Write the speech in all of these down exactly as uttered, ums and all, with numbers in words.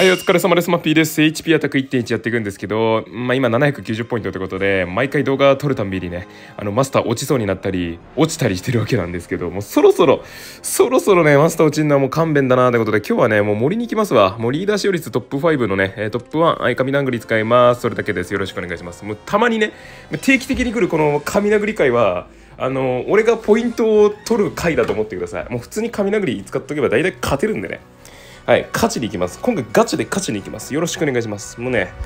はい、お疲れ様です。マッピーです。エイチピー アタック いってんいち やっていくんですけど、まあ、今ななひゃくきゅうじゅうポイントということで、毎回動画撮るたんびにね、あのマスター落ちそうになったり、落ちたりしてるわけなんですけど、もうそろそろ、そろそろね、マスター落ちるのはもう勘弁だなということで、今日はね、もう森に行きますわ。もうリーダー使用率トップファイブのね、トップワン、はい、神殴り使います。それだけです。よろしくお願いします。もうたまにね、定期的に来るこの神殴り会は、あの、俺がポイントを取る回だと思ってください。もう普通に神殴り使っとけば大体勝てるんでね。はい、勝ちに行きます。今回ガチで勝ちに行きます。よろしくお願いします。もうね、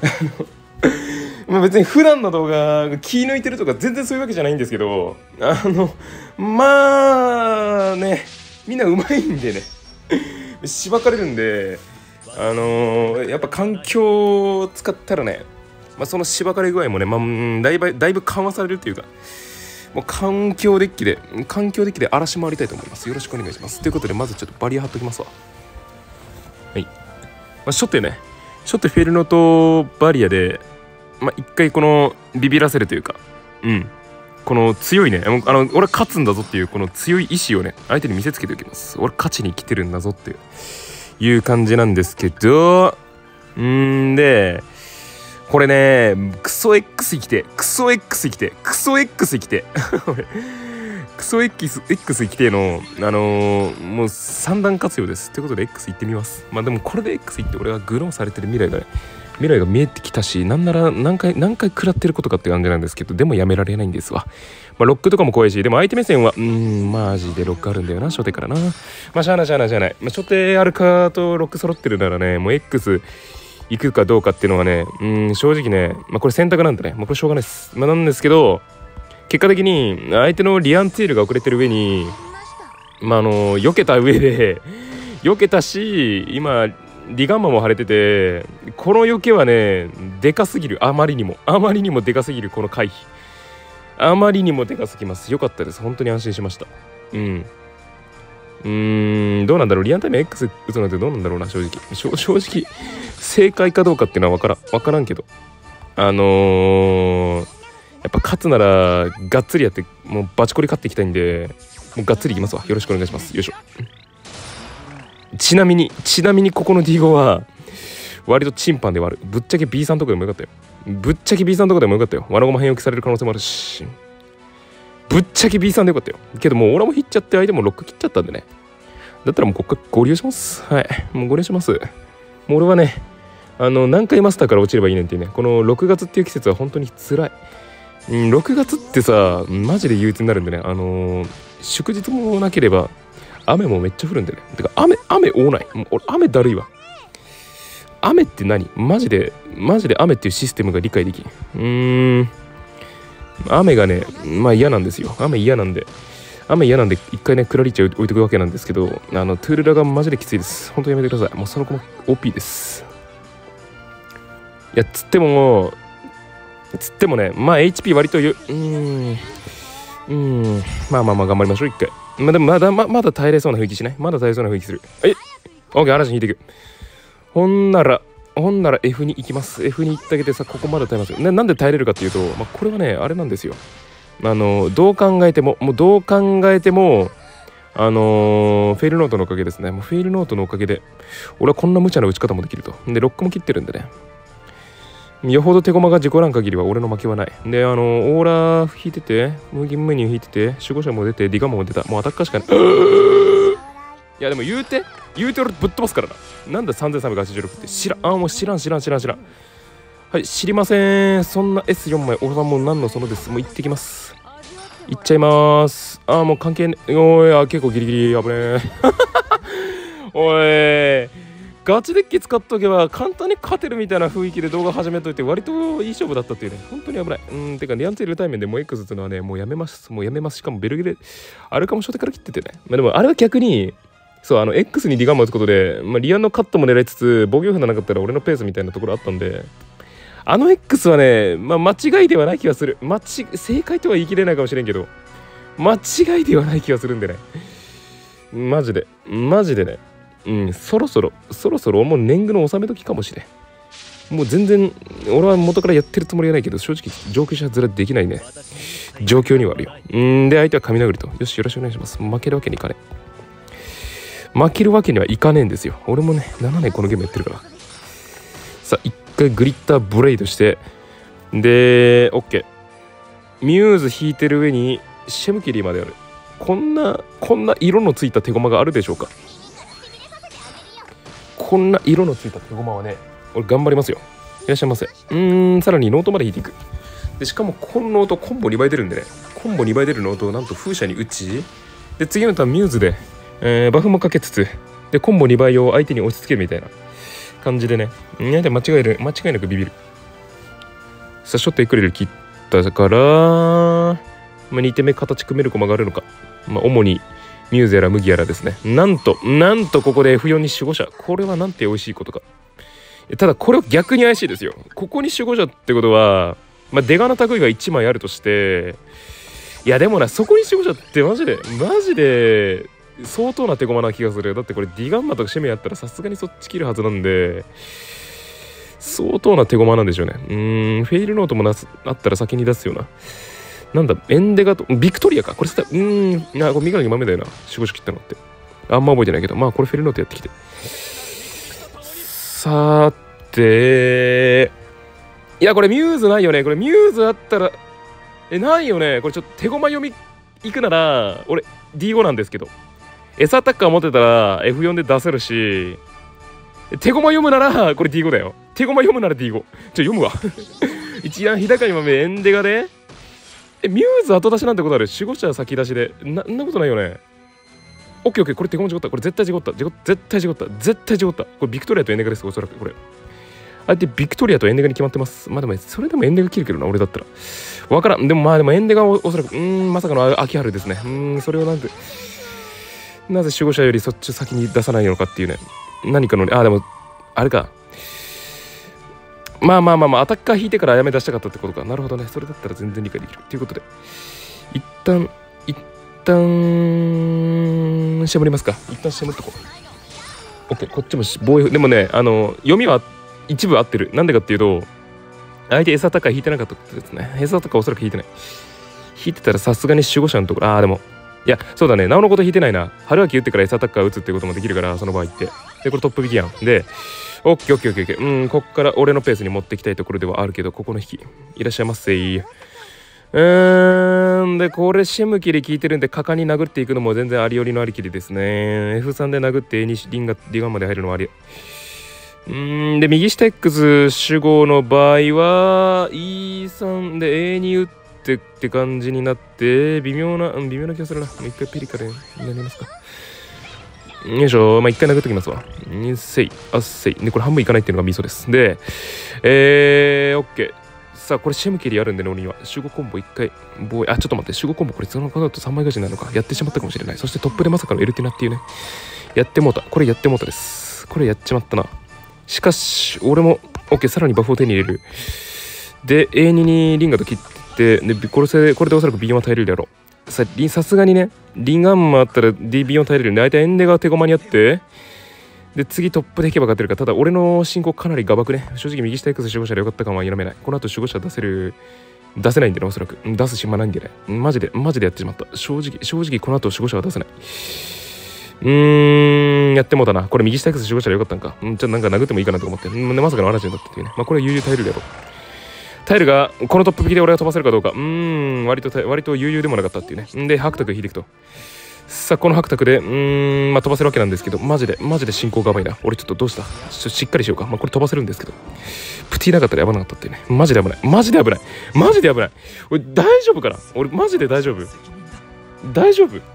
まあ別に普段の動画が気抜いてるとか全然そういうわけじゃないんですけど、あの、まあね、みんな上手いんでね、しばかれるんで、あのー、やっぱ環境を使ったらね、まあ、そのしばかれ具合もね、まあ、だいぶ、だいぶ緩和されるというか、もう環境デッキで、環境デッキで荒らし回りたいと思います。よろしくお願いします。ということで、まずちょっとバリア貼っときますわ。はい。まあ、初手ね、初手フェルノートバリアで、まあ、一回このビビらせるというか、うん。この強いね、あの、俺勝つんだぞっていう、この強い意志をね、相手に見せつけておきます。俺勝ちに来てるんだぞっていう、いう感じなんですけど、うーんで、これね、クソ X 生きて、クソ X 生きて、クソ X 生きて、クソ X, X 生きての、あのー、もう三段活用です。ということで X 行ってみます。まあでもこれで X 行って俺がグローンされてる未来が、ね、未来が見えてきたし、なんなら何回、何回食らってることかって感じなんですけど、でもやめられないんですわ。まあロックとかも怖いし、でも相手目線は、うーん、マジでロックあるんだよな、初手からな。まあしゃあないしゃあないしゃあない。まあ初手アルカとロック揃ってるならね、もう X、行くかどうかっていうのはね、うん、正直ね、まあ、これ選択なんでね、まあ、これしょうがないです。まあ、なんですけど、結果的に相手のリアンツィールが遅れてる上に、まあ、あの、避けた上で、避けたし、今、リガンマも腫れてて、この避けはね、でかすぎる。あまりにも。あまりにもでかすぎる、この回避。あまりにもでかすぎます。よかったです。本当に安心しました。うん。うーん、どうなんだろう。リアルタイム X 打つのってどうなんだろうな、正直。正直、正解かどうかっていうのは分からん。分からんけど。あのー、やっぱ勝つなら、がっつりやって、もうバチコリ勝っていきたいんで、もうがっつりいきますわ。よろしくお願いします。よいしょ。ちなみに、ちなみにここの ディーご は、割とチンパンで割る。ぶっちゃけ ビーさん とかでもよかったよ。ぶっちゃけ ビーさん とかでもよかったよ。ワナゴマ変置きされる可能性もあるし。ぶっちゃけ ビーさん でよかったよ。けどもう俺も引っちゃって相手もロック切っちゃったんでね。だったらもうこっから合流します。はい。もう合流します。もう俺はね、あの、何回マスターから落ちればいいねんっていうね、このろくがつっていう季節は本当に辛い。うん、ろくがつってさ、マジで憂鬱になるんでね、あのー、祝日もなければ、雨もめっちゃ降るんでね。てか、雨、雨多ない。もう俺、雨だるいわ。雨って何？マジで、マジで雨っていうシステムが理解できん。うーん。雨がね、まあ嫌なんですよ。雨嫌なんで。雨嫌なんで、一回ね、クラリッチャー置いとくわけなんですけど、あの、トゥールラがマジできついです。本当やめてください。もうその子も オーピー です。いや、つっても、つってもね、まあ エイチピー 割とよ、うーん、うーん、まあまあまあ頑張りましょう、一回。まあでもまだ、ま、まだ耐えれそうな雰囲気しない？まだ耐えれそうな雰囲気する。え？ OK、嵐に引いていく。ほんなら、ほんなら F に行きます。F に行ってあげてさ、ここまで耐えますよ。な, なんで耐えれるかっていうと、まあ、これはね、あれなんですよ。あの、どう考えても、もうどう考えても、あのー、フェイルノートのおかげですね。もうフェイルノートのおかげで、俺はこんな無茶な打ち方もできると。で、ロックも切ってるんでね。よほど手駒が事故らん限りは俺の負けはない。で、あのー、オーラ引いてて、ムーギンメニュー引いてて、守護者も出て、ディガンマも出た。もうアタッカーしかない。いやでも言うて言うて俺ぶっ飛ばすからな。なんださんぜんさんびゃくはちじゅうろくって知らん。あもう知らん知らん知らん知らん。はい知りません。そんな エスよん 枚俺はもう何のそのです。もう行ってきます。行っちゃいます。あもう関係ねおいあ結構ギリギリ危ねえおいガチデッキ使っとけば簡単に勝てるみたいな雰囲気で動画始めといて割といい勝負だったっていうね。本当に危ない。うんてかリアンツェル対面でもう X っていうのはねもうやめますもうやめます。しかもベルゲレアルカも初手から切っててね。まあでもあれは逆にそうあの X にディガンマ打つことで、まあ、リアンのカットも狙いつつ防御符がなかったら俺のペースみたいなところあったんであの X はね、まあ、間違いではない気がする。間違正解とは言い切れないかもしれんけど間違いではない気がするんでねマジでマジでねうんそろそろそろそろもう年貢の納め時かもしれん。もう全然俺は元からやってるつもりはないけど正直上級者ずらできないね状況にはあるよ。うんで相手は神殴りとよしよろしくお願いします。負けるわけにいかね負けるわけにはいかねえんですよ。俺もねななねんこのゲームやってるから。さあ一回グリッターブレイドしてで OK。 ミューズ引いてる上にシェムキリーまである。こんなこんな色のついた手駒があるでしょうか。こんな色のついた手駒はね俺頑張りますよ。いらっしゃいませ。うーんさらにノートまで引いていく。でしかもこのノートコンボにばい出るんでね、コンボにばい出るノートをなんと風車に打ち、で次のターンミューズで、えー、バフもかけつつでコンボにばいを相手に押し付けるみたいな感じでね、いやで間違える間違いなくビビる。さあショットエクレル切ったから、まあ、に手目形組める駒があるのか、まあ、主にミューズやら麦やらですね。なんとなんとここで エフよん に守護者、これはなんて美味しいことか。ただこれは逆に怪しいですよ。ここに守護者ってことはまあ出がな類がいちまいあるとして、いやでもなそこに守護者ってマジでマジで相当な手駒な気がする。だってこれディガンマとかシェメやったらさすがにそっち切るはずなんで相当な手駒なんでしょうね。うーんフェイルノートもなあったら先に出すような、なんだエンデガとビクトリアかこれ。うーんなこれ三上豆だよな守護者切ったのって。あんま覚えてないけど、まあこれフェイルノートやってきて、さていやこれミューズないよね。これミューズあったらえないよね。これちょっと手駒読みいくなら俺 ディーご なんですけど、 S アタッカー持ってたら エフよん で出せるし、手駒読むならこれ ディーご だよ。手駒読むなら ディーご。 ちょ読むわ一覧日高に豆エンデガでえミューズ後出しなんてことある。守護者先出しで な, んなことないよね。オッケーオッケー、これ手駒事った。これ絶対事った絶対事った絶対事った。これビクトリアとエンデガですおそらく。これあえてビクトリアとエンデガに決まってます。まあでもそれでもエンデガ切るけどな俺だったら。わからん。でもまあでもエンデガはおそらくうーんまさかの秋春ですね。うーんそれをなんでなぜ守護者よりそっち先に出さないのかっていうね。何かのあでもあれか。まあまあまあまあアタッカー引いてからあやめ出したかったってことか。なるほどね。それだったら全然理解できるということで一旦一旦しゃぶりますか。一旦しゃぶっとこう。 OK こっちも防衛でもねあの読みは一部合ってる。なんでかっていうと相手 S アタッカー引いてなかったってですね。 S アタッカーおそらく引いてない。引いてたらさすがに守護者のところああでもいやそうだねなおのこと引いてないな。春秋打ってから S アタッカー打つってこともできるからその場合ってでこれトップ引きやんでオッケーオッケーオッケーオッケー。うんこっから俺のペースに持ってきたいところではあるけどここの引きいらっしゃいませ。うーんでこれシェムキリ効いてるんで果敢に殴っていくのも全然ありよりのありきりですね。 エフスリー で殴って エーに リンガディガンまで入るのはあり。うーんで右下 X 主語の場合は イースリー で エーに 打ってって感じになって微妙な、うん、微妙な気がするな。もう一回ピリカでやりますか。よいしょ。まあ一回殴っときますわ。せいあっせいでこれ半分いかないっていうのがミソです。でえー、オッケー。さあこれシェムキリあるんでね俺には守護コンボいっかい防衛。あちょっと待って守護コンボこれその方だとさんまいガチになるのか。やってしまったかもしれない。そしてトップでまさかのエルティナっていうねやってもうた。これやってもうたです。これやっちまったな。しかし俺も OK さらにバフを手に入れる。で エーに にリンガと切ってでこれでこれでおそらく ビーよん は耐えれるやろ。ささすがにねリンガンマあったら ディービーよん 耐えれるんで大体エンデが手駒にあってで次トップでいけば勝てるか。ただ俺の進行かなりガバくね。正直右下 X 守護者でよかった感は否めない。この後守護者出せる出せないんでねおそらく出す暇ないんでねマジでマジでやってしまった。正直正直この後守護者は出せない。うーんやってもうたな。これ右下 X 守護者でよかったんか。んちょっとなんか殴ってもいいかなと思って。んまさかのアラジンだったっていうね。まあこれは悠々耐えるやろ。耐えるがこのトップ引きで俺が飛ばせるかどうか。うーん割と割と悠々でもなかったっていうね。んで白卓引いていくと。さあこの白卓でうーんまあ飛ばせるわけなんですけどマジでマジで進行が甘いな。俺ちょっとどうしたちょっとしっかりしようか。まあこれ飛ばせるんですけどプティなかったらやばなかったっていうね。マジで危ないマジで危ないマジで危ない。俺大丈夫かな。俺マジで大丈夫大丈夫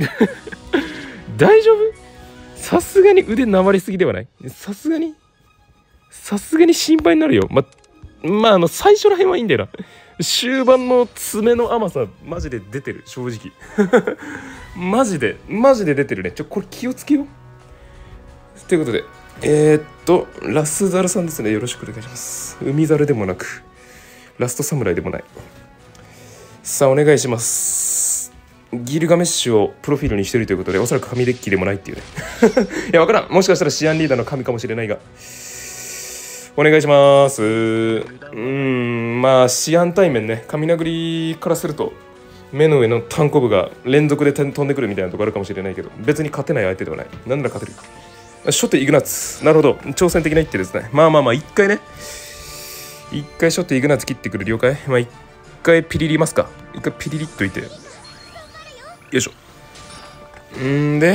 大丈夫。さすがに腕なまりすぎではない。さすがにさすがに心配になるよ。ままああの最初らへんはいいんだよな。終盤の爪の甘さマジで出てる正直マジでマジで出てるね。ちょこれ気をつけよう。ということでえー、っとラスザルさんですね。よろしくお願いします。海ザルでもなくラストサムライでもない。さあお願いします。ギルガメッシュをプロフィールにしてるということでおそらく神デッキでもないっていうねいやわからん。もしかしたらシアンリーダーの神かもしれないがお願いします。うーんまあシアン対面ね神殴りからすると目の上の単行部が連続で飛んでくるみたいなとこあるかもしれないけど、別に勝てない相手ではない。なんなら勝てる。初手イグナッツ。なるほど。挑戦的な一手ですね。まあまあまあ、一回ね。一回初手イグナッツ切ってくる。了解。まあ一回ピリリますか。一回ピリリっといて。よいしょ。んで、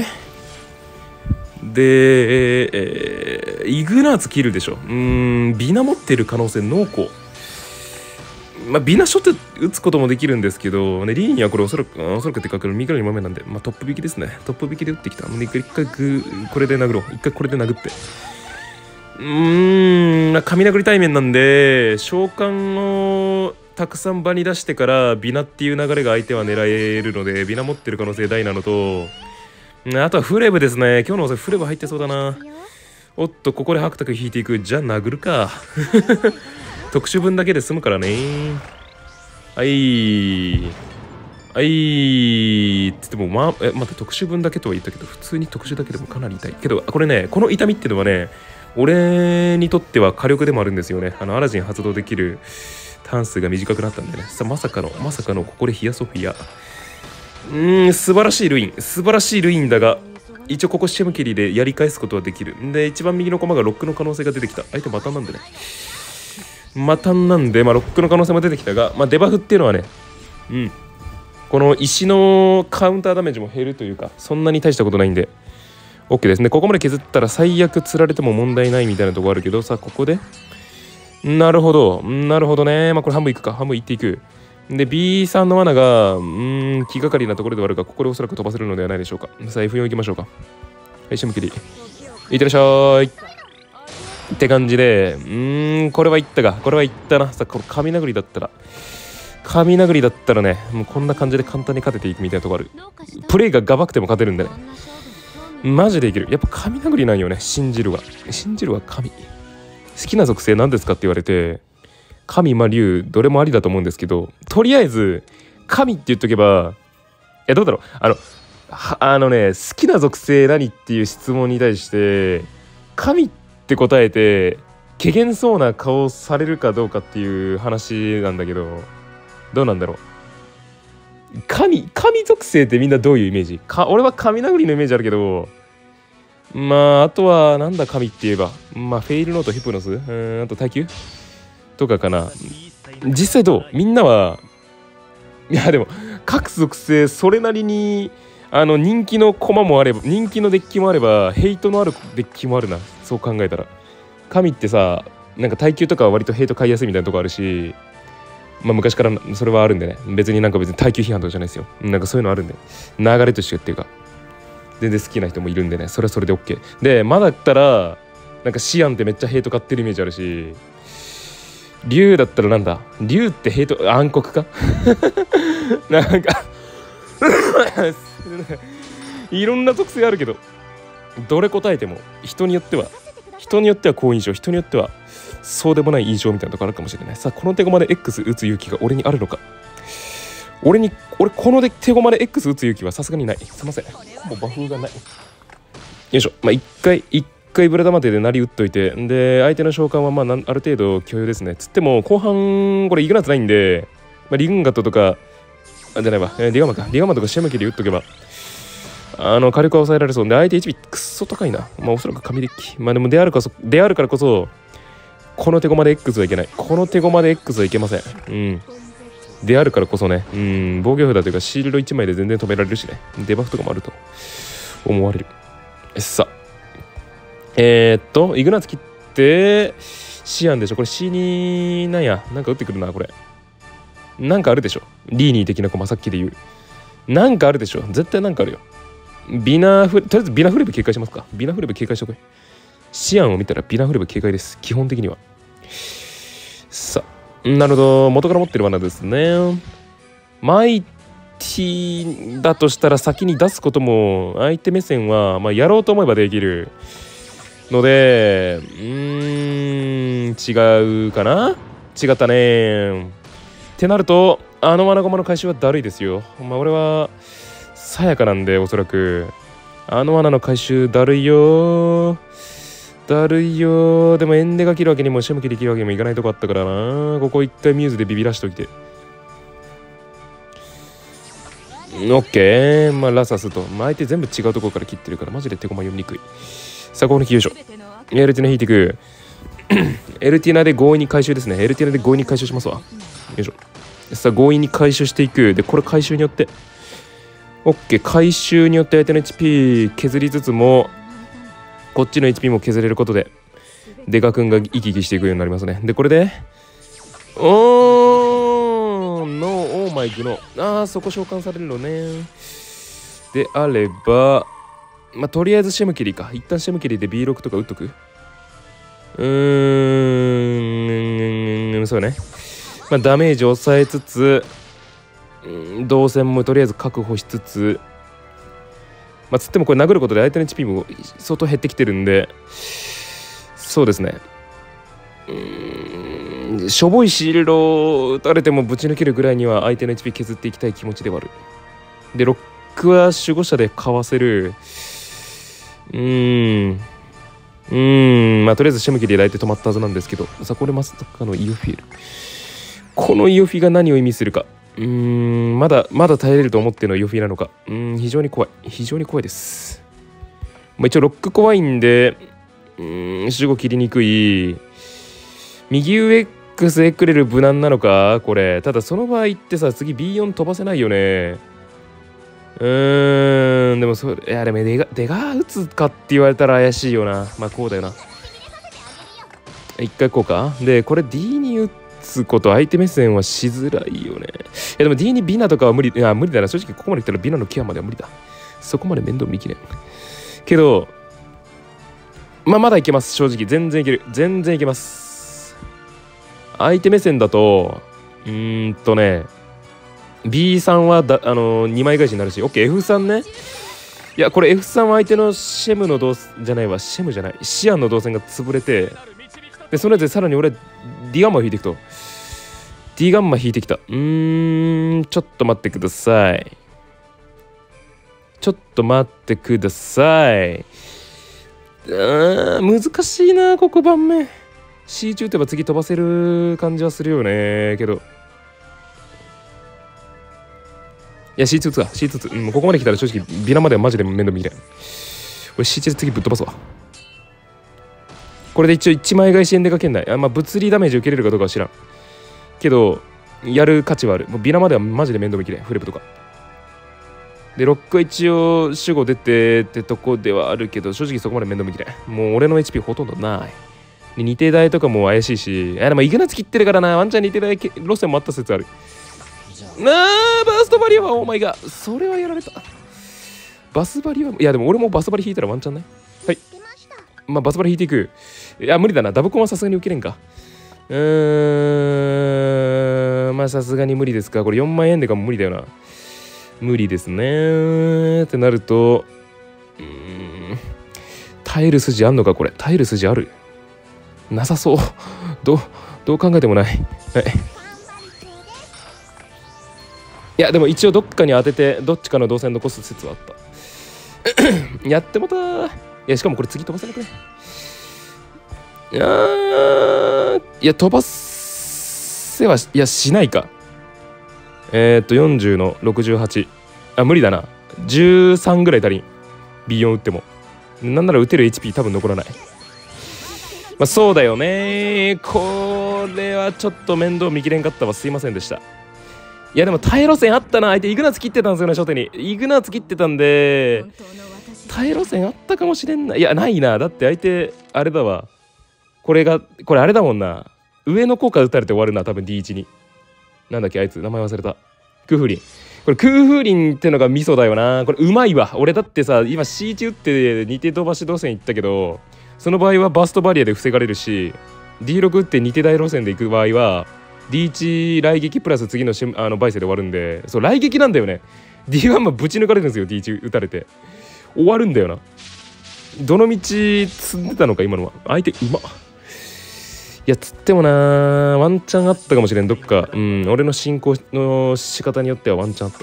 で、えー、イグナーツ切るでしょ。うーん、ビナ持ってる可能性濃厚。まあ、ビナショット打つこともできるんですけど、ね、リーニはこれおそらく、おそらくってかくる右からにまんめなんで、まあ、トップ引きですね。トップ引きで打ってきた。一回、一回グー、これで殴ろう。一回これで殴って。うーん、神殴り対面なんで、召喚をたくさん場に出してから、ビナっていう流れが相手は狙えるので、ビナ持ってる可能性大なのと、あとはフレブですね。今日のおフレブ入ってそうだな。おっと、ここで白卓引いていく。じゃあ殴るか。特殊分だけで済むからね。はい。はい。つっても、まあ、え、待って、特殊分だけとは言ったけど、普通に特殊だけでもかなり痛い。けど、これね、この痛みっていうのはね、俺にとっては火力でもあるんですよね。あの、アラジン発動できるターン数が短くなったんでね。さあ、まさかの、まさかの、ここでヒアソフィア。うーん、素晴らしいルイン。素晴らしいルインだが、一応ここシェムキリでやり返すことはできる。で、一番右の駒がロックの可能性が出てきた。相手マタンなんでね。マタンなんで、まあ、ロックの可能性も出てきたが、まあ、デバフっていうのはね、うん。この石のカウンターダメージも減るというか、そんなに大したことないんで、OK ですね。ここまで削ったら最悪釣られても問題ないみたいなところあるけど、さあ、ここで。なるほど。なるほどね。まあ、これ半分いくか。半分いっていく。で、ビーさん の罠が、うーん、気がかりなところではあるが、ここでおそらく飛ばせるのではないでしょうか。さあ、エフよん 行きましょうか。はい、シムキリ。いってらっしゃい。って感じで、うーん、これはいったか。これはいったな。さあ、これ、神殴りだったら、神殴りだったらね、もうこんな感じで簡単に勝てていくみたいなところある。プレイがガバくても勝てるんでね。マジでいける。やっぱ神殴りなんよね、信じるは。信じるは神。好きな属性何ですかって言われて、神、まあ、竜、どれもありだと思うんですけど、とりあえず、神って言っとけば、え、どうだろう、あの、あのね、好きな属性何っていう質問に対して、神って答えて、怪げそうな顔されるかどうかっていう話なんだけど、どうなんだろう。神、神属性ってみんなどういうイメージか、俺は神殴りのイメージあるけど、まあ、あとは、なんだ神って言えば、まあ、フェイルノート、ヒプノス、うーん、あと耐久とかかな。実際どうみんなは、いやでも各属性それなりにあの人気の駒もあれば人気のデッキもあればヘイトのあるデッキもあるな。そう考えたら神ってさ、なんか耐久とかは割とヘイト買いやすいみたいなとこあるし、まあ昔からそれはあるんでね、別になんか別に耐久批判とかじゃないですよ。なんかそういうのあるんで、流れとしてっていうか全然好きな人もいるんでね、それはそれで OK で、まだったらなんかシアンってめっちゃヘイト買ってるイメージあるし、竜だったらなんだ、竜ってヘイト暗黒かなんかいろんな属性あるけど、どれ答えても人によっては人によっては好印象、人によってはそうでもない印象みたいなとこあるかもしれない。さあ、この手駒で X 打つ勇気が俺にあるのか。俺に俺この手駒で X 打つ勇気はさすがにない。すいません、もうバフがない。よいしょ。まあ一回一回ブラ玉手で成り打っといて、で相手の召喚はまあなんある程度許容ですね。つっても後半これイグナツないんで、まあ、リンガットとかあじゃないわ、えー、リガマかリガマとかシェムキで打っとけばあの火力は抑えられそうで、相手 エイチピー くっそ高いな。まあおそらく神デッキ、まあでもであるかそであるからこそこの手駒で X はいけない。この手駒で X はいけません。うんであるからこそね、うん防御札というかシールドいちまいで全然止められるしね、デバフとかもあると思われる。さあえー、っとイグナツ切ってシアンでしょ。これ シーに なんやなんか打ってくるな。これなんかあるでしょ。リーニー的な駒さっきで言うなんかあるでしょ。絶対なんかあるよ。ビナフとりあえずビナフレブ警戒しますか。ビナフレブ警戒しとこい。シアンを見たらビナフレブ警戒です、基本的には。さあなるほど、元から持ってる罠ですね。マイティだとしたら先に出すことも相手目線は、まあ、やろうと思えばできるので、うーん違うかな。違ったねってなると、あの罠駒の回収はだるいですよ。まあ俺はさやかなんで、おそらくあの罠の回収だるいよだるいよ。でもエンデが切るわけにもシェムキで切るわけにもいかないとこあったからな。ここ一回ミューズでビビらしといて、 オッケー。まあラサスと、まあ、相手全部違うところから切ってるからマジで手駒読みにくい。さあこのよいしょ。エルティナ引いていく。エルティナで強引に回収ですね。エルティナで強引に回収しますわ。よいしょ。さあ強引に回収していく。でこれ回収によってオッケー。回収によって相手の エイチピー 削りつつもこっちの エイチピー も削れることでデカ君が生き生きしていくようになりますね。でこれでおーノーオーマイグノー。あーそこ召喚されるのね。であればまあとりあえずシェムキリか。一旦シェムキリで ビーろく とか打っとく。うーんそうね。まあダメージ抑えつつ動線もとりあえず確保しつつ、まあ、つってもこれ殴ることで相手の エイチピー も相当減ってきてるんで、そうですね。うーんしょぼいシールドを打たれてもぶち抜けるぐらいには相手の エイチピー 削っていきたい気持ちではある。でロックは守護者でかわせる。うーんうーんまあとりあえずシェムキリで相手止まったはずなんですけど、さあこれまさかのイオフィール。このイオフィが何を意味するか。うーんまだまだ耐えれると思ってのイオフィなのか。うーん非常に怖い非常に怖いです。まあ、一応ロック怖いんでうーん守護切りにくい。右上 X エクレル無難なのかこれ。ただその場合ってさ次 ビーよん 飛ばせないよね。うーんでもそれいやでもデガデガ打つかって言われたら怪しいよな。まあこうだよな。一回こうか。でこれ ディー に打つこと相手目線はしづらいよね。いやでも ディー にビナとかは無理。いや無理だな。正直ここまで来たらビナのケアまでは無理だ。そこまで面倒見きれんけど、まあまだいけます。正直全然いける。全然いけます。相手目線だとうーんとね ビーさん はだあのー、にまい返しになるし OK。 エフさん ね。いやこれ エフさん は相手のシェムの動線じゃないわ。シェムじゃないシアンの動線が潰れて、でそれでさらに俺ディガンマを引いていくと。ディガンマ引いてきた。うーんちょっと待ってください。ちょっと待ってください。あ難しいなここ盤面。 シー 中打てば次飛ばせる感じはするよね。けどいや シー ツー 打つわ シー ツー 打つ、うん、ここまで来たら正直ビナまではマジで面倒見れん。俺 シー ツー で次ぶっ飛ばすわ。これで一応いちまい返し円でかけんない。あ、まあ、物理ダメージ受けれるかどうかは知らんけどやる価値はある。もうビナまではマジで面倒見きれん。フレブとかでロックは一応守護出てってとこではあるけど正直そこまで面倒見きれん。もう俺の エイチピー ほとんどない。で二手台とかも怪しいし、いやでもイグナツ切ってるからな。ワンチャン二手台路線もあった説あるなあ。バーストバリアはオーマイガーそれはやられた。バスバリはいやでも俺もバスバリ引いたらワンチャンね。はいまあバスバリ引いていく。いや無理だな。ダブコンはさすがに受けれんか。うーんまあさすがに無理ですか。これよんまんえんでかも無理だよな。無理ですねってなるとうーん耐える筋あんのか。これ耐える筋あるなさそう。どうどう考えてもない。はい。いやでも一応どっかに当ててどっちかの動線残す説はあったやってもたー。いやしかもこれ次飛ばせなくね。いやーいや飛ばせはいやしないか。えー、っとよんじゅうのろくじゅうはち。あ無理だな。じゅうさんぐらい足りん。 ビーよん 打ってもなんなら打てる エイチピー 多分残らない。まあそうだよね。これはちょっと面倒見きれんかったわ。すいませんでした。いやでも耐え路線あったな。相手イグナツ切ってたんですよね。初手にイグナツ切ってたんで耐え路線あったかもしれんな。いやないな。だって相手あれだわ。これがこれあれだもんな。上の効果打たれて終わるな多分 ディーワン に。なんだっけあいつ名前忘れた。クーフーリン。これクーフーリンってのがミソだよな。これうまいわ。俺だってさ今 シーワン 打ってに手飛ばし動線行ったけどその場合はバーストバリアで防がれるし ディーろく 打ってに手台路線で行く場合は ディーワン 雷撃プラス次のシあのバイセで終わるんで、そう雷撃なんだよね。 ディーワン もぶち抜かれるんですよ。 ディーワン 打たれて終わるんだよな。どの道積んでたのか今のは。相手うまっ。いやつってもなワンチャンあったかもしれん。どっかうん俺の進行の仕方によってはワンチャンあった。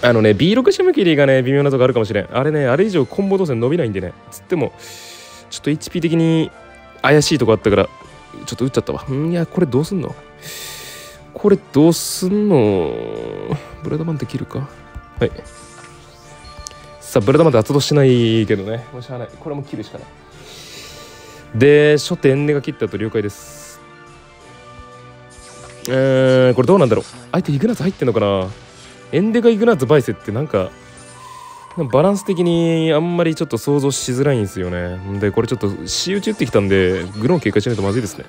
あのね ビーろく シェムキリがね微妙なとこあるかもしれん。あれねあれ以上コンボ動線伸びないんでね。つってもちょっと エイチピー 的に怪しいとこあったからちょっと打っちゃったわ。んいやこれどうすんの。ここれどうすんの？ブラダマンって切るか。はい。さあ、ブラダマンって発動しないけどね。もうしゃあない。これも切るしかない。で、初手エンネが切ったと了解です。えー、これどうなんだろう。相手イグナーツ入ってんのかな。エンデがイグナーツバイセってなんか、バランス的にあんまりちょっと想像しづらいんですよね。で、これちょっと C 打ち打ってきたんで、グローン警戒しないとまずいですね。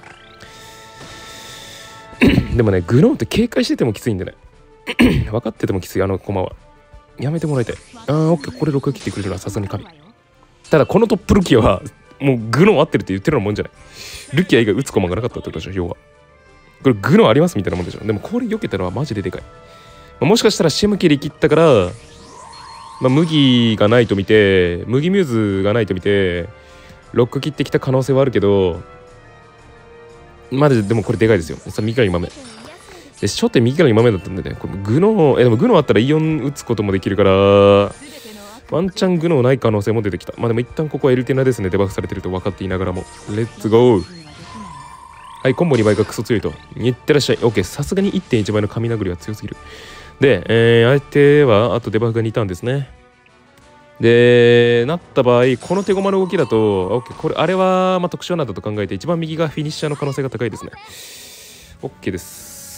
でもね、グローンって警戒しててもきついんでね。分かっててもきつい、あの駒は。やめてもらいたい。あー、オッケー、これろく切ってくれるな、さすがに神。ただ、このトップルキアは、もうグローン合ってるって言ってるようなもんじゃない。ルキア以外打つ駒がなかったってことでしょ、要は。これグローンありますみたいなもんでしょ。でも、これ避けたのはマジででかい。まあ、もしかしたらシェムキリ切ったから、まあ、麦がないと見て、麦ミューズがないと見て、ロック切ってきた可能性はあるけど、まだでもこれでかいですよ。さあ、右からに豆。で、初手右からに豆だったんでね、これグノー、え、でもグノーあったらイオン打つこともできるから、ワンチャングノーない可能性も出てきた。まあでも一旦ここはエルティナですね、デバフされてると分かっていながらも。レッツゴー。はい、コンボにばいがクソ強いと。いってらっしゃい。オッケー、さすがに いってんいち 倍の神殴りは強すぎる。で、えー、相手はあとデバフがにターンですね。で、なった場合、この手駒の動きだと、オッケー、これ、あれは、まあ、特殊なんだと考えて、一番右がフィニッシャーの可能性が高いですね。オッケーです。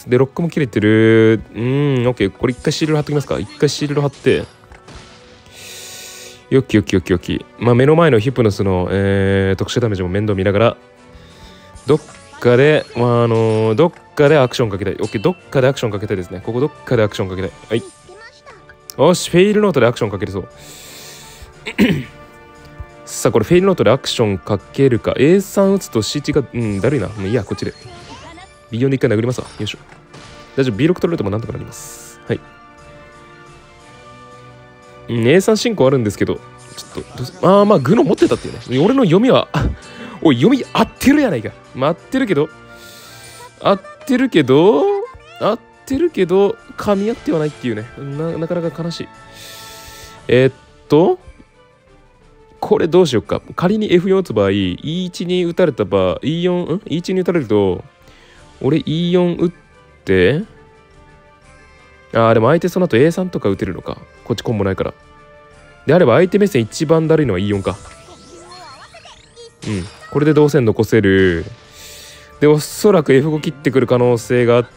で、ロックも切れてる。うーん、オッケー、これ一回シールド貼っときますか。一回シールド貼って、よきよきよきよき。まあ、目の前のヒプノスの、えー、特殊ダメージも面倒見ながら、どっかで、まあ、あのー、どっかでアクションかけたい。オッケー、どっかでアクションかけたいですね。ここどっかでアクションかけたい。はい。よし、フェイルノートでアクションかけるそう。さあ、これフェイルノートでアクションかけるか。エースリー 打つと シーワン が、うん、だるいな。もういいや、こっちで。ビーよん で一回殴りますわ。よいしょ。大丈夫、ビーろく 取られてもなんとかなります。はい。うん、エースリー 進行あるんですけど、ちょっと、ああ、まあ、グノ持ってたっていうね。俺の読みは、おい、読み合ってるやないか。まあ、合ってるけど、合ってるけど、合ってるけど、噛み合ってはないっていうね。な, なかなか悲しい。えー、っと、これどうしようか。仮に エフよん 打つ場合、イーワン に打たれた場合、イーよん、ん イーワン に打たれると、俺 イーよん 打って、ああ、でも相手その後 エースリー とか打てるのか。こっちコンボないから。であれば相手目線一番だるいのは イーよん か。うん。これで動線残せる。で、おそらく エフご 切ってくる可能性があって、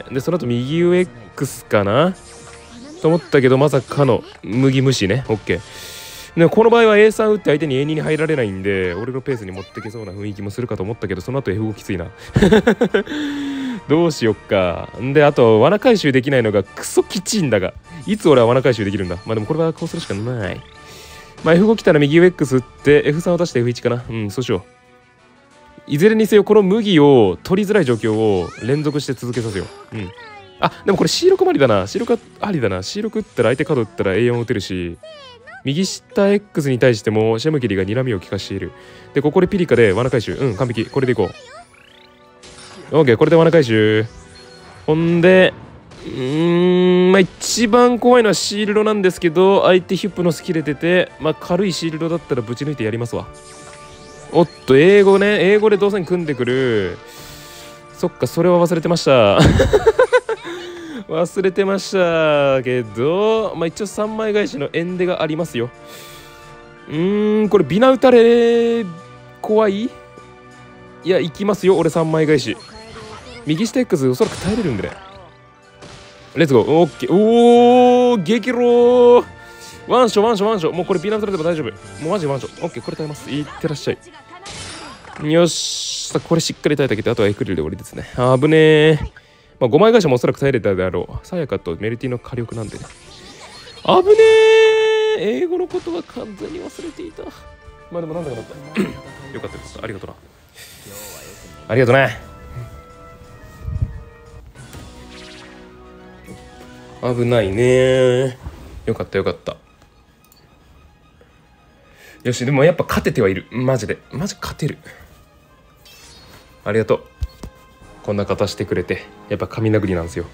で、その後右上 X かなと思ったけど、まさかの麦無視ね。OK。でこの場合は エースリー 打って相手に エーツー に入られないんで、俺のペースに持ってけそうな雰囲気もするかと思ったけど、その後 エフご きついな。どうしよっか。んで、あと、罠回収できないのがクソきちいんだが、いつ俺は罠回収できるんだ。まあでもこれはこうするしかない。まあ エフご 来たら右上 X 打って、エフスリー を出して エフワン かな。うん、そうしよう。いずれにせよ、この麦を取りづらい状況を連続して続けさせよう。うん。あ、でもこれ シーろく もありだな。シーろく ありだな。シーろく 打ったら相手カード打ったら エーよん 打てるし、右下 X に対してもシェムキリが睨みを利かしている。で、ここでピリカで罠回収。うん、完璧。これでいこう。OK、これで罠回収。ほんで、うーん、まあ一番怖いのはシールドなんですけど、相手ヒュップのス切れてて、まあ軽いシールドだったらぶち抜いてやりますわ。おっと、英語ね。英語で動線組んでくる。そっか、それは忘れてました。忘れてましたけど、まあ一応さんまい返しのエンデがありますよ。うーん、これビナ打たれ怖い？いや、行きますよ、俺さんまい返し。右下 X おそらく耐えれるんでね。レッツゴー。オッケー。おー、激ロー。ワンショワンショワンショ。もうこれビナ打たれても大丈夫。もうマジワンショ。オッケー、これ耐えます。いってらっしゃい。よし。さあ、これしっかり耐えたけど、あとはエクリルで終わりですね。あぶねー。まあ、ごまい返しもおそらく耐えれたであろう。さやかとメルティの火力なんでね。あぶねー。英語のことは完全に忘れていた。まあでもなんだかなった。よかったです。ありがとな。ありがとな。危ないね。よかったよかった。よし、でもやっぱ勝ててはいる。マジで。マジ勝てる。ありがとう。こんな方してくれて。やっぱ神殴りなんですよ。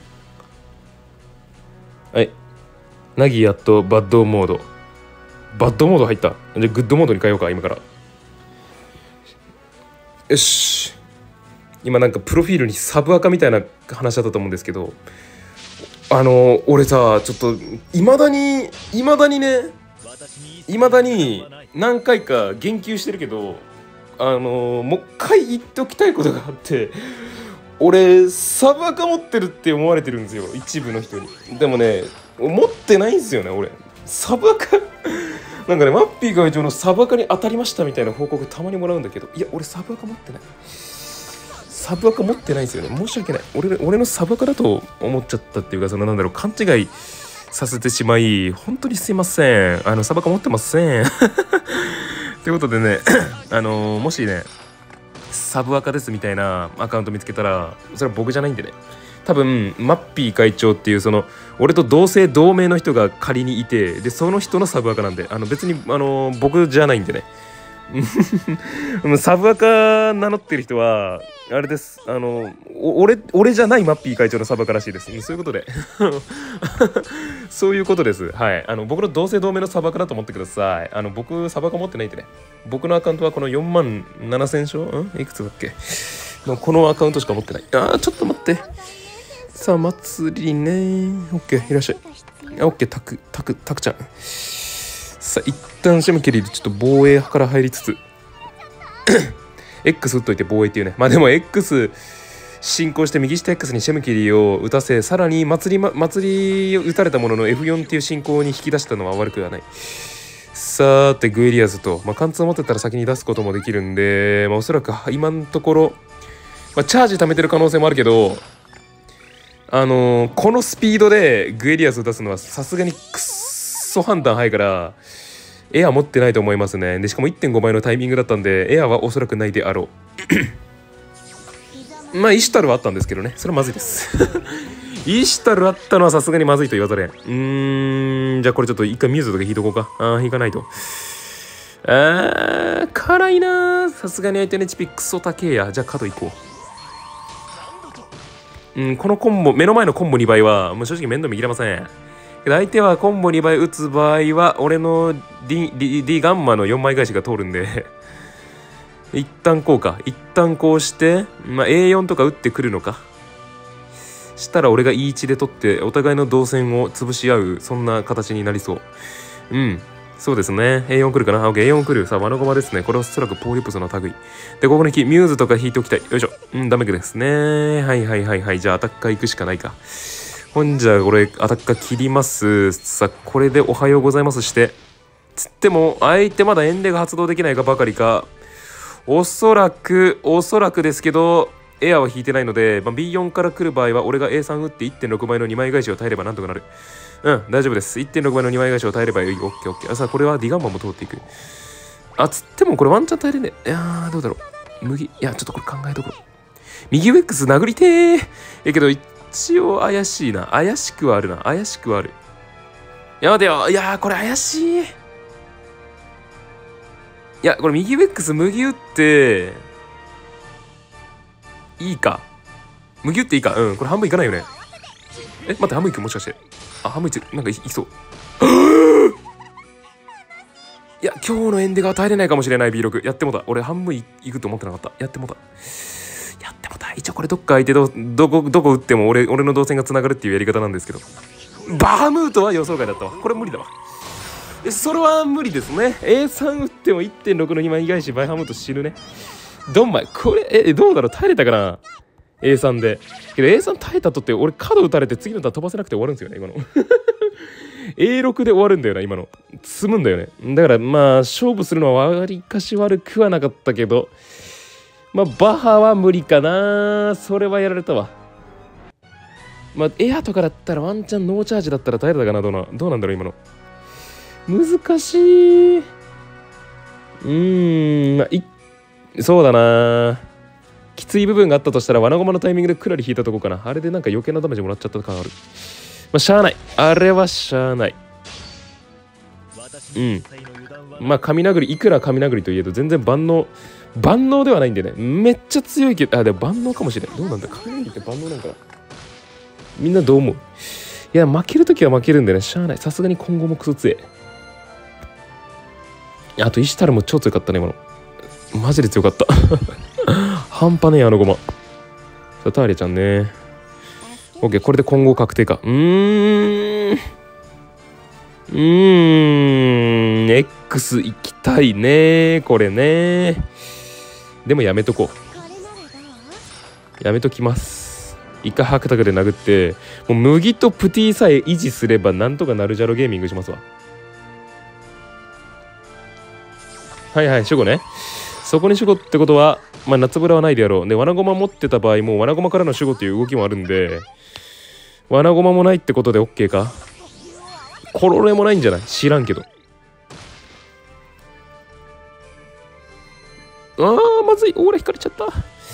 はい。ナギやっとバッドモード。バッドモード入った。じゃあグッドモードに変えようか、今から。よし。 今なんかプロフィールにサブアカみたいな話だったと思うんですけど、あの俺さちょっといまだにいまだにねいまだに何回か言及してるけど、あのもう一回言っておきたいことがあって、俺サブアカ持ってるって思われてるんですよ、一部の人に。でもね持ってないんですよね俺。サブアカなんかね、マッピー会長のサブアカに当たりましたみたいな報告たまにもらうんだけど、いや俺サブアカ持ってない、サブアカ持ってないんですよね。申し訳ない。 俺, 俺のサブアカだと思っちゃったっていうか、そのなんだろう、勘違いさせてしまい本当にすいません。あのサブアカ持ってませんということでねあのー、もしねサブアカですみたいなアカウント見つけたら、それは僕じゃないんでね、多分マッピー会長っていうその俺と同姓同名の人が仮にいて、でその人のサブアカなんで、あの別にあの僕じゃないんでねサブアカ名乗ってる人はあれです、あの俺俺じゃないマッピー会長のサブアカらしいです。そういうことでそういうことです。はい、あの僕の同姓同名のサブアカだと思ってください。あの僕サブアカ持ってないんでね。僕のアカウントはこのよんまんななせんしょんいくつだっけのこのアカウントしか持ってない。あーちょっと待って、さあ祭りねー、オッケーいらっしゃい。オッケータクタクタクちゃん。さあ一旦シェムケリーでちょっと防衛から入りつつX 打っといて防衛っていうね。まあでも X 進行して右下 X にシェムケリーを打たせ、さらに祭り、ま、祭りを打たれたものの エフよん っていう進行に引き出したのは悪くはない。さーてグエリアスと、まあ、貫通を持ってたら先に出すこともできるんで、まあ、おそらく今のところ、まあ、チャージ貯めてる可能性もあるけど、あのー、このスピードでグエリアスを出すのはさすがにくっそ判断早いから、エア持ってないと思いますね。でしかも いってんご 倍のタイミングだったんで、エアはおそらくないであろうまあイシュタルはあったんですけどね、それはまずいですイシュタルあったのはさすがにまずいと言わざれん。うーん、じゃあこれちょっと一回ミューズとか引いとこうか。ああ引かないと。あー辛いなー。さすがに相手の エイチピー クソ高えや。じゃあ角行こう。うん、このコンボ、目の前のコンボにばいはもう正直面倒見きれません。けど相手はコンボにばい打つ場合は俺の D, D, D ガンマのよんまい返しが通るんで一旦こうか、一旦こうして、まあ、エーよん とか打ってくるのか。したら俺が イーワン で取ってお互いの動線を潰し合う、そんな形になりそう。うん、そうですね。 エーよん 来るかな。 OK、 エーよん 来る。さあワノゴマですね。これはおそらくポーリプスの類で、ここにミューズとか引いておきたい。よいしょ。うん、ダメですね。はいはいはいはい。じゃあアタッカー行くしかないか。ほんじゃあ俺アタッカー切ります。さあこれでおはようございますしてつっても相手まだエンデが発動できないかばかりか、おそらくおそらくですけどエアは引いてないので、まあ、ビーよん から来る場合は俺が エースリー 打って いってんろく 倍のにまい返しを耐えればなんとかなる。うん大丈夫です。 いってんろく 倍のにまい返しを耐えればいい。オッケーオッケー。さあこれはディガンマンも通っていく。あつってもこれワンチャン耐えれねえ。いやーどうだろう。麦いやちょっとこれ考えところ。右ウェックス殴りてーえけど一応怪しいな。怪しくはあるな。怪しくはある。いや待てよ。いやーこれ怪しい。いやこれ右ウェックス麦打っていいか。麦打っていいか。うんこれ半分いかないよね。え待って半分いくもしかして。あ半分いくなんか い, いきそういや今日のエンデが耐えれないかもしれない。 ビーろく やってもた。俺半分いくと思ってなかった。やってもたやってもた。一応これどっか相手どどこどこ打っても俺俺の動線がつながるっていうやり方なんですけど、バハムートは予想外だったわ。これ無理だわ。えそれは無理ですね。 エースリー 打っても いってんろく のにまい返しバイハムート死ぬね。ドンマイこれえどうだろう。耐えれたかな エースリー で。けど エースリー 耐えたとって俺角打たれて次のターン飛ばせなくて終わるんですよね今のエーろく で終わるんだよな今の。積むんだよね。だからまあ勝負するのはわりかし悪くはなかったけど、まあバハは無理かな。それはやられたわ。まあエアとかだったらワンチャンノーチャージだったら耐えれたかな。どうなどうなんだろう今の。難しい。うーんまあいそうだな。きつい部分があったとしたらワナゴマのタイミングでクラリ引いたとこかな。あれでなんか余計なダメージもらっちゃった感ある。まあしゃあない。あれはしゃあない。うんまあ神殴りいくら神殴りといえど全然万能万能ではないんでね。めっちゃ強いけど、あでも万能かもしれない。どうなんだ神殴りって万能なんかな。みんなどう思う。いや負けるときは負けるんでねしゃあない。さすがに今後もクソ強え。あとイシュタルも超強かったね今の。マジで強かった半端ねえあのゴマ。 あターレちゃんね。 OK、 これで混合確定か。うーんうーん X 行きたいねこれね。でもやめとこう。やめときます。一回白タグで殴って、もう麦とプティさえ維持すればなんとかなるじゃろゲーミングしますわ。はいはい、守護ね。そこに守護ってことは、まあ夏ブラはないでやろう。で、罠駒持ってた場合も罠駒からの守護っていう動きもあるんで、罠駒もないってことで OK か。コロレもないんじゃない？知らんけど。あー、まずい。オーラ引かれちゃった。う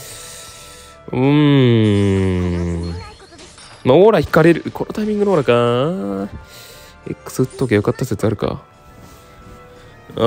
ーん。まあ、オーラ引かれる。このタイミングのオーラか。X 打っとけよかった説あるか。あ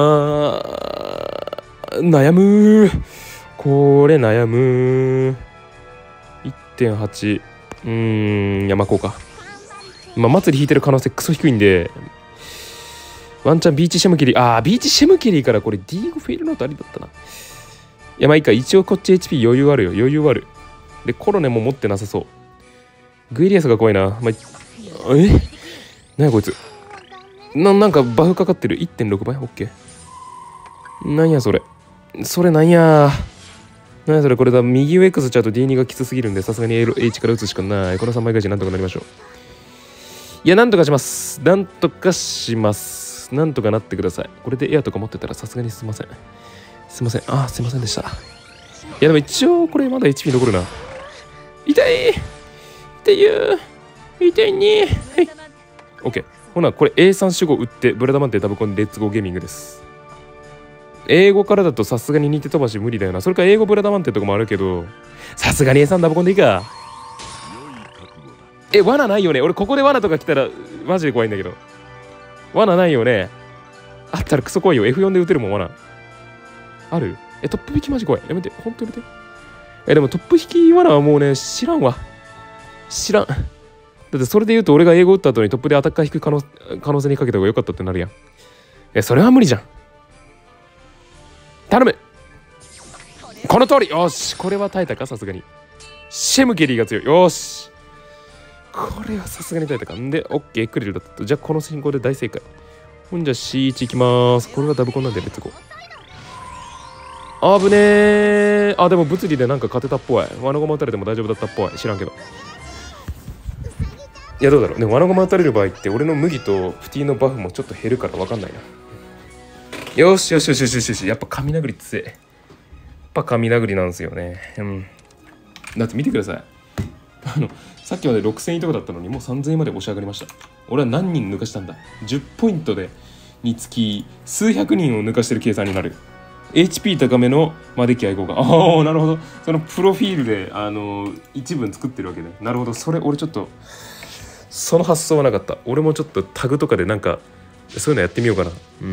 ー、悩むー。これ悩むー。いってんはち。うーん、山こうか。まあ、祭り引いてる可能性クソ低いんで、ワンチャンビーチシェムケリー、あー、ビーチシェムケリーからこれ ディーゴ フェイルノートありだったな。いや、まあいいか、一応こっち エイチピー 余裕あるよ、余裕ある。で、コロネも持ってなさそう。グイリアスが怖いな。まあ、え何やこいつ。な、なんかバフかかってる。いってんろく 倍 ?OK。なんやそれ。それなんや。なんやそれ、これだ。右上 X ちゃうと ディーツー がきつすぎるんで、さすがに H から打つしかない。このさんまい返しなんとかなりましょう。いや、なんとかします。なんとかします。なんとかなってください。これでエアとか持ってたらさすがにすいません。すいません。あ、すいませんでした。いや、でも一応これまだ エイチピー 残るな。痛い痛いよ痛いね。はい。OK。ほな、これ エースリー 守護打って、ブラダマンテダブコンレッツゴーゲーミングです。英語からだとさすがに似て飛ばし無理だよな。それか英語ブラダマンテとかもあるけど、さすがに エースリー ダブコンでいいか。え、罠ないよね。俺ここで罠とか来たらマジで怖いんだけど。罠ないよね。あったらクソ怖いよ。エフフォー で撃てるもん、罠。ある？え、トップ引きマジ怖い。やめて。ほんとやめて。え、でもトップ引き罠はもうね、知らんわ。知らん。だってそれで言うと俺が英語打った後にトップでアタッカー引く可能、可能性にかけた方が良かったってなるやん。え、それは無理じゃん。頼む。この通り。よし。これは耐えたか、さすがに。シェムケリーが強い。よし。これはさすがに耐えたか。んで、OK、クリルだった。じゃあこの進行で大正解。ほんじゃ シーワン いきまーす。これはダブコンなんでレッツゴー。あぶねー。あ、でも物理でなんか勝てたっぽい。罠駒打たれても大丈夫だったっぽい。知らんけど。いや、どうだろう。でも罠駒打たれる場合って俺の麦とプティのバフもちょっと減るから分かんないな。よしよしよしよしよしよし。やっぱ神殴り強い。やっぱ神殴りなんですよね。うん。だって見てください。あの、さっきまでろくせんいとかだったのにもうさんぜんいまで押し上がりました。俺は何人抜かしたんだ？ じゅっ ポイントでにつき数百人を抜かしてる計算になる。エイチピー 高めの魔デッキ愛好家。ああ、なるほど。そのプロフィールで、あの、一文作ってるわけね。なるほど。それ、俺ちょっと、その発想はなかった。俺もちょっとタグとかでなんか、そういうのやってみようかな。うん。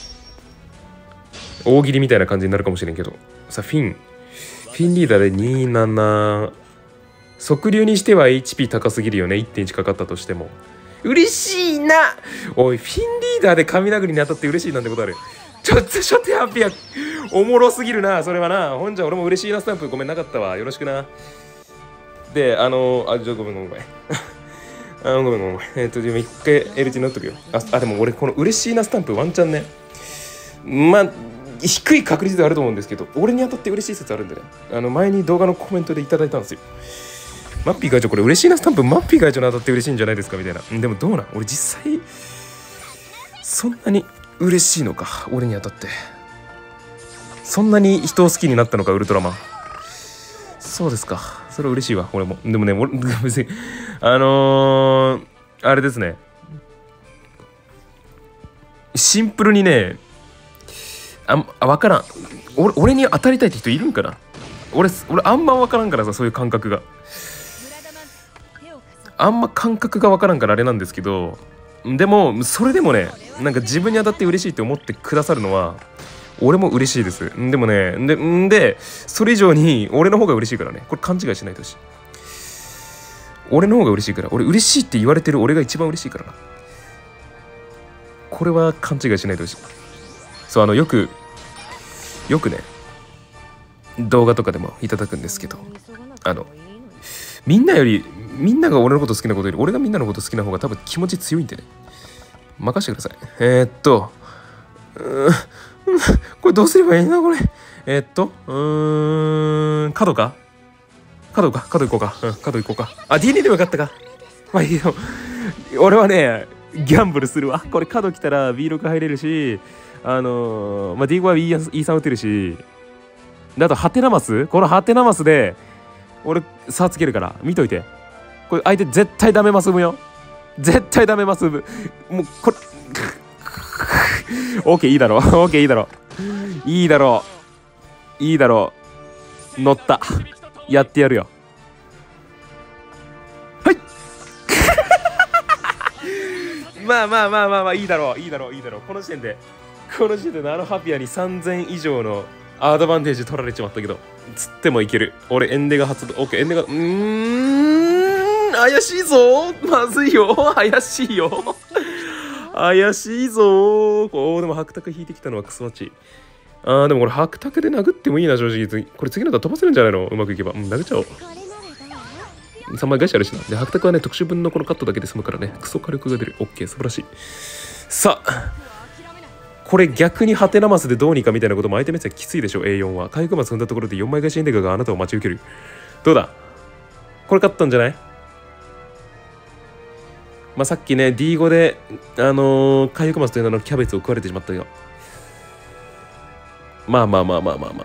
大喜利みたいな感じになるかもしれんけど。さあ、フィン。フィンリーダーでにじゅうなな。速流にしては エイチピー 高すぎるよね。いってんいち かかったとしても。嬉しいな。おい、フィンリーダーで神殴りに当たって嬉しいなんてことある。ちょっとちょっとやっぱおもろすぎるな、それはな。ほんじゃ俺も嬉しいなスタンプごめんなかったわ。よろしくな。で、あのー、あ、じゃあごめんごめんごめん。あごめんごめんごめん。えっと、でも一回 L 字になっとくよ。あ、あでも俺この嬉しいなスタンプワンチャンね。まあ、低い確率ではあると思うんですけど、俺に当たって嬉しい説あるんでね。あの、前に動画のコメントでいただいたんですよ。マッピー会長、これ嬉しいなスタンプ、マッピー会長に当たって嬉しいんじゃないですかみたいな。でもどうなん？俺実際、そんなに嬉しいのか、俺に当たって。そんなに人を好きになったのか、ウルトラマン。そうですか。それは嬉しいわ、俺も。でもね、俺、別に、あのー、あれですね。シンプルにね、あ、あ分からん。俺、俺に当たりたいって人いるんかな？俺、俺あんま分からんからさ、そういう感覚が。あんま感覚が分からんからあれなんですけど、でもそれでもね、なんか自分に当たって嬉しいって思ってくださるのは俺も嬉しいです。でもね、でんでそれ以上に俺の方が嬉しいからね。これ勘違いしないでほしい。俺の方が嬉しいから、俺嬉しいって言われてる俺が一番嬉しいからな。これは勘違いしないでほしい。そう、あのよくよくね、 動画とかでもいただくんですけど、あのみんなよりみんなが俺のこと好きなことより俺がみんなのこと好きな方が多分気持ち強いんでね、任せてください。えー、っとうーんこれどうすればいいなこれ。えー、っとうーん角か角か角行こうか、うん、角行こうか。あ ディーエヌエー でもよかったか。まあいいよ、俺はねギャンブルするわ。これ角来たら ビーろく 入れるし、あのー、まあ ディーご は イーさん 打てるし、であとハテナマス、このハテナマスで俺差つけるから見といて。これ相手絶対ダメマス踏むよ、絶対ダメマス踏む。もうこれオーケーいいだろオーケーいいだろいいだろいいだろ乗った、やってやるよ。はいまあまあまあまあまあいいだろういいだろういいだろう。この時点でこの時点であのハピアにさんぜん以上のアドバンテージ取られちまったけど、つってもいける。俺エンデが発動。オッケーエンデがうーん怪しいぞ、まずいよ怪しいよ怪しいぞ。おーでも白卓引いてきたのはクソマチ。あーでもこれ白卓で殴ってもいいな正直。これ次のだ飛ばせるんじゃないの、うまくいけば。うん殴っちゃおう。さんまい返しあるしな。で白卓はね特殊分のこのカットだけで済むからね、クソ火力が出る。オッケー素晴らしい。さあこれ逆にハテナマスでどうにかみたいなことも相手目線きついでしょ。 エーよん は回復マス踏んだところでよんまい返しエンデガがあなたを待ち受ける。どうだこれ勝ったんじゃない。まあさっきね ディーご であのー、回復マスという名のキャベツを食われてしまったよ。まあまあまあまあまあまあ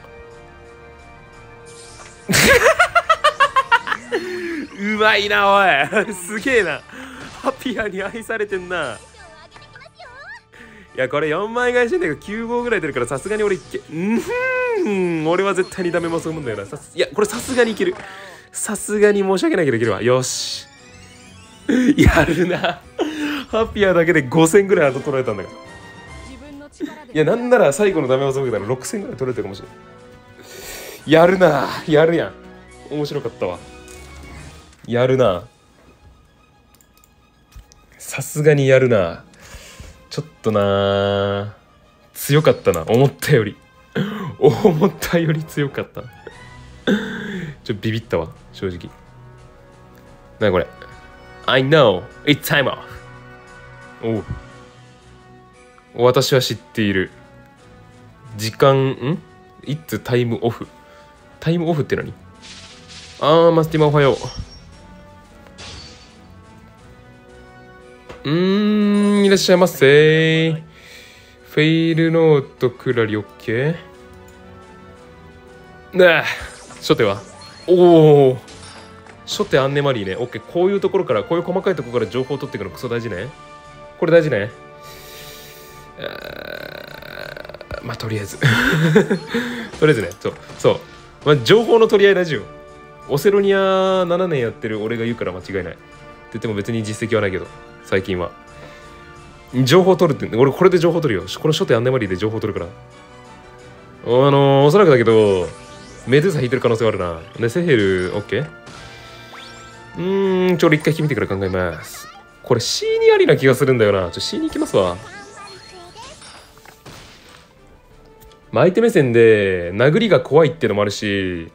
うまいなおいすげえな、ハピアに愛されてんな。いやこれよんまい返しできゅうごうぐらい出るからさすがに俺いけうんふん俺は絶対にダメマス踏むんだよな。さすいやこれさすがにいける、さすがに申し訳ないけどいけるわ。よしやるなハピアだけでごせんぐらい後取られたんだから。いやなんなら最後のダメマス受けたらろくせんぐらい取れてるかもしれない。やるなやるやん、面白かったわ。やるなさすがにやるな。ちょっとな強かったな思ったより思ったより強かったちょっとビビったわ正直。なにこれ I know it's time off。 おう私は知っている時間ん It's time off。 タイムオフって何。あーマスティマおはよう。うーんいらっしゃいませ。フェイルノートクラリオッケー。ねえ初手はおお初手アンネマリーね。オッケーこういうところからこういう細かいところから情報を取っていくのクソ大事ね。これ大事ね。まあとりあえずとりあえずねそうそう、まあ、情報の取り合い大事よ。オセロニアななねんやってる俺が言うから間違いないって言っても別に実績はないけど最近は情報取るって俺これで情報取るよ。この初手アンネマリーで情報取るから。あのー、おそらくだけどメドゥーサ引いてる可能性はあるな。でセヘル OK。 うーんちょ俺一回引いてみてから考えます。これ シーに ありな気がするんだよな。ちょっと シーに 行きますわ。まあ相手目線で殴りが怖いっていうのもあるし、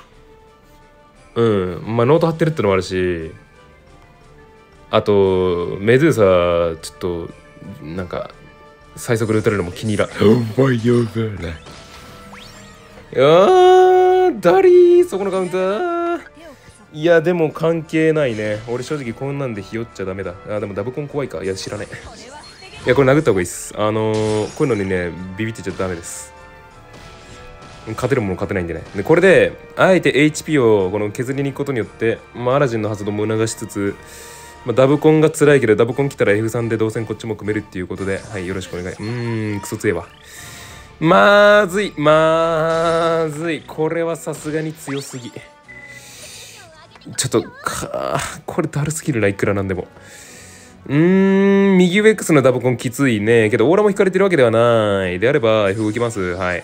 うんまあノート張ってるってのもあるし、あとメドゥーサちょっとなんか最速で打たれるのも気に入らん。お前やばいな。いやーダリーそこのカウンター。いやでも関係ないね。俺正直こんなんでひよっちゃダメだ。あでもダブコン怖いか。いや知らねえ。いやこれ殴った方がいいっす。あのー、こういうのにねビビってちゃダメです。勝てるもの勝てないんでね。でこれであえて エイチピー をこの削りに行くことによって、まあ、アラジンの発動も促しつつ、まあ、ダブコンが辛いけどダブコン来たら エフスリー で動線こっちも組めるっていうことで、はいよろしくお願い。うーんクソ強えわ。まずいまずい。これはさすがに強すぎ。ちょっとかこれだるすぎるな。いくらなんでもうーん右上 X のダブコンきついね。けどオーラも引かれてるわけではないであれば F 動きます。はい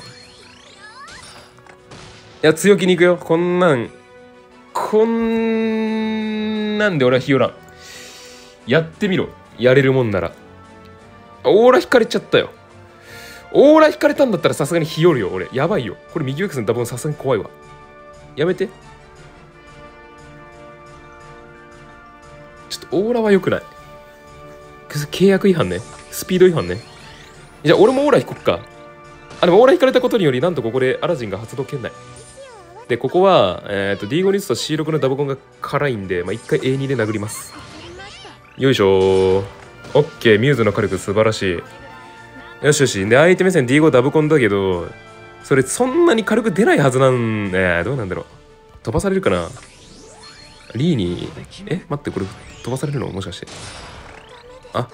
いや強気に行くよ。こんなんこんなんで俺はひよらん。やってみろやれるもんなら。オーラ引かれちゃったよ。 オーラ引かれたんだったらさすがに日和るよ俺。やばいよこれ。右 X のダブルさすがに怖いわ。やめて。ちょっとオーラは良くない。契約違反ね。スピード違反ね。じゃあ俺もオーラ引こっか。あ、でもオーラ引かれたことによりなんとここでアラジンが発動圏内で、ここは、えー、と ディーご ニスと シーろく のダブコンが辛いんで、まあ、いっかい エーに で殴ります。よいしょー。オッケー、ミューズの火力素晴らしい。よしよし。で、相手目線 ディーご ダブコンだけど、それそんなに軽く出ないはずなんえー、どうなんだろう。飛ばされるかな。リーに、え待って、これ飛ばされるのもしかして。あ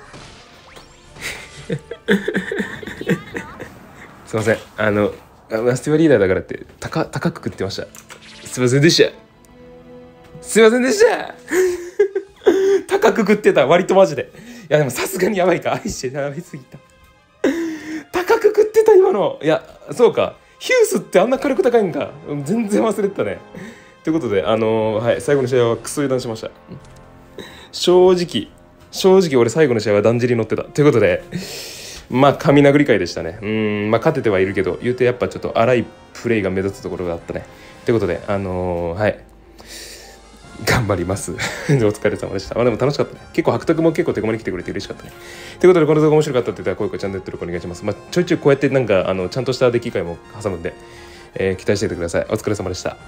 すいません。あの、マスティバリーダーだからって高、高く食ってました。すいませんでした。すいませんでした高く食ってた、割とマジで。いや、でもさすがにやばいか。愛してやべすぎた。高く食ってた、今の。いや、そうか。ヒュースってあんな火力高いんか。全然忘れてたね。ということで、あのー、はい、最後の試合はクソ油断しました。正直、正直俺最後の試合はだんじり乗ってた。ということで、まあ、神殴り会でしたね。うん、まあ、勝ててはいるけど、言うてやっぱちょっと荒いプレイが目立つところがあったね。ということで、あのー、はい。頑張ります。お疲れ様でした。まあでも楽しかったね。結構白卓も結構手駒に来てくれて嬉しかったね。ということで、この動画面白かったって言ったら、こういうチャンネル登録お願いします。まあ、ちょいちょいこうやってなんか、あの、ちゃんとした出来会も挟むんで、えー、期待していてください。お疲れ様でした。